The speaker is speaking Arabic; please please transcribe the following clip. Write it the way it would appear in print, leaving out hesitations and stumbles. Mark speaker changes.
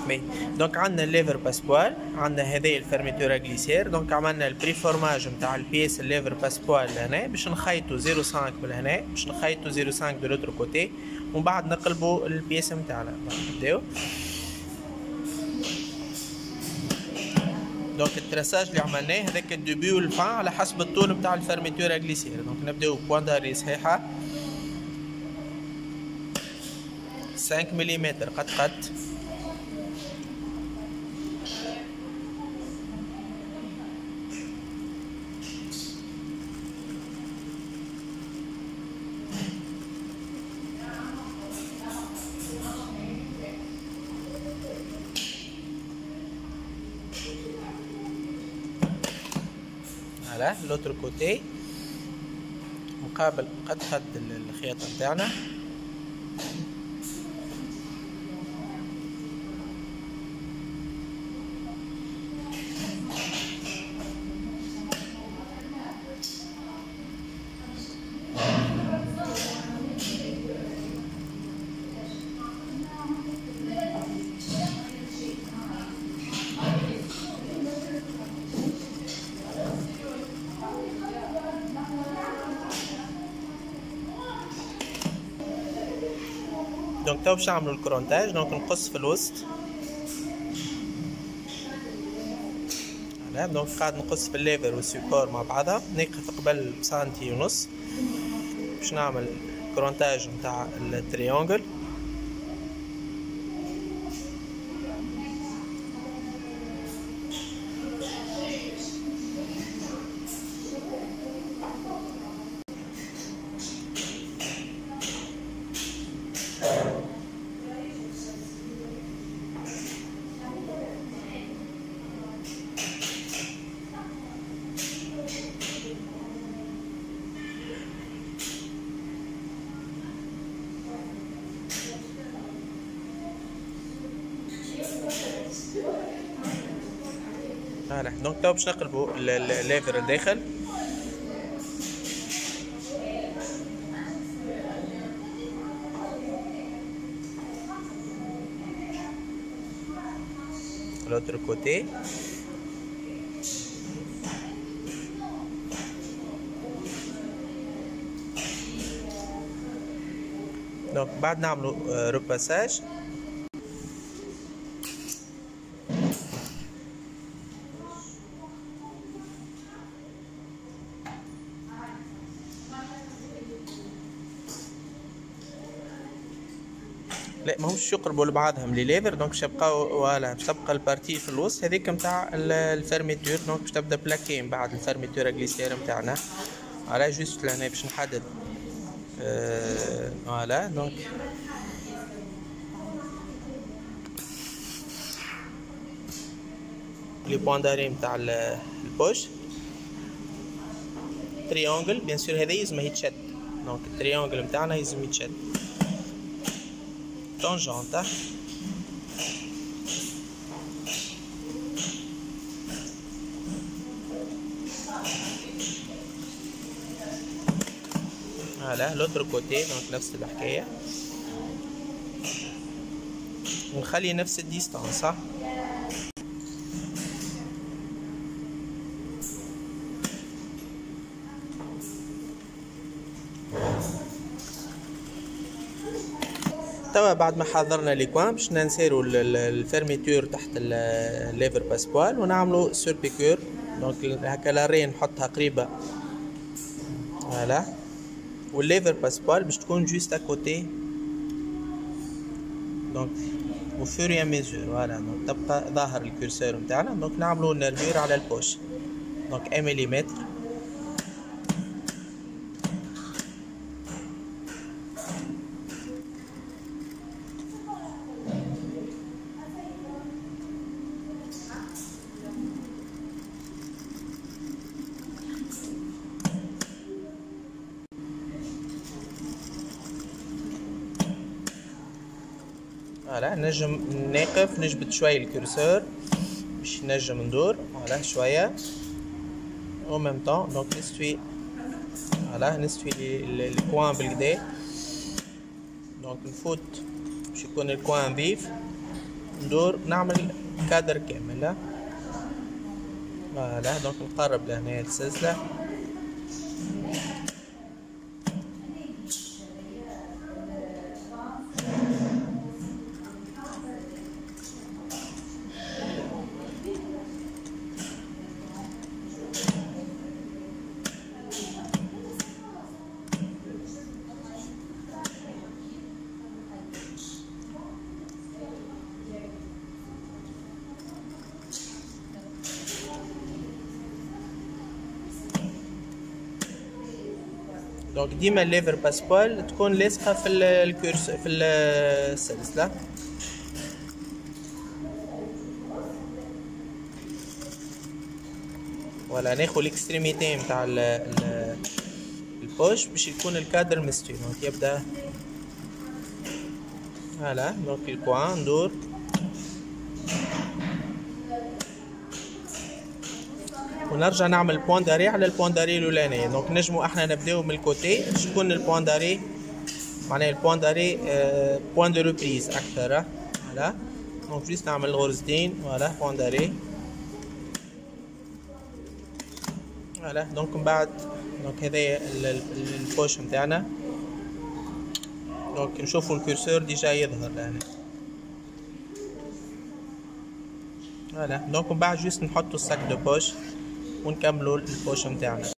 Speaker 1: مي دونك عندنا الليفر باسبوال، عندنا هذه الفيرميتور غليسير. دونك عملنا البريفورماج نتاع البيس الليفر باسبوال لهنا باش نخيطو 0.5 من هنا، باش نخيطو 0.5 دو لوتر كوتي، ومن بعد نقلبو البيس نتاعنا. نبداو. دونك التراساج اللي عملناه هذاك الديبي والفان على حسب الطول نتاع الفيرميتور غليسير. دونك نبداو بوان داري صحيحه 5 ملم قد على لوتر كوتي مقابل قد الخياطة نتاعنا. دونك تو باش نعملو الكرونتاج. دونك نقص في الوسط. دونك قاعد نقص في الليفر والسيبور مع بعضها، نقف قبل بسنتي ونص باش نعمل كرونتاج نتاع التريونجل. فوالا. دونك تو باش نقلبو الليفر الداخل. l'autre côté. دونك بعد نعملو ريباساج. لا ماهوش يقربوا لبعضهم لي ليفر. دونك باش يبقاو فوالا، باش تبقى البارتي في الوسط هذيك نتاع الفيرميتور. دونك باش تبدا بلاكي من بعد الفيرميتور غليسير نتاعنا. فوالا جوست لهنا باش نحدد فوالا. دونك لي بوان داري نتاع البوش تريونجل بيان سور هذا يلزم يتشد. دونك التريونجل نتاعنا يلزم يتشد طونجونتا. فوالا لوتر كوتي. دونك نفس الحكايه، ونخلي نفس الديستانس. توا بعد ما حضرنا لي كوان باش ننسيرو الفيرميتور تحت الليفر باسبوال ونعملو سوربيكور. دونك هكا لاري نحطها قريبه فوالا، والليفر باسبوال باش تكون جوست اكوتي. دونك au fur et à mesure فوالا. دونك تبقى ظاهر الكورسور نتاعنا. دونك نعملو نرفير على البوش. دونك 1 ملم. فوالا نجم نقف نجبد شوي الكورسور باش نجم ندور فوالا شويه او ميم طون. دونك نستوي فوالا، نستوي لي كوان بالكدا. دونك نفوت باش يكون الكوان فيف ندور نعمل كادر كامل. فوالا دونك نقرب لهنا السلسلة. دونك ديما الليفر باسبوال تكون لاصقة في الكورس في السلسلة. ولا ناخد الاكستريميتي متاع البوش باش يكون الكادر مستوي. دونك يبدا فوالا دونك الكوان ندور ونرجع نعمل بوان داري على البوان داري الاولانية. دونك نجمو احنا نبداو من الكوتي باش يكون البوان داري معناها البوان داري بوان دو روبريز اكثر. فوالا دونك جيست نعمل غرزتين. فوالا بوان داري. فوالا دونك من بعد دونك هذايا البوش نتاعنا. دونك نشوفو الكورسور ديجا يظهر لهنا. فوالا دونك من بعد جيست نحطو الساك دو بوش ونكملو البوش نتاعنا.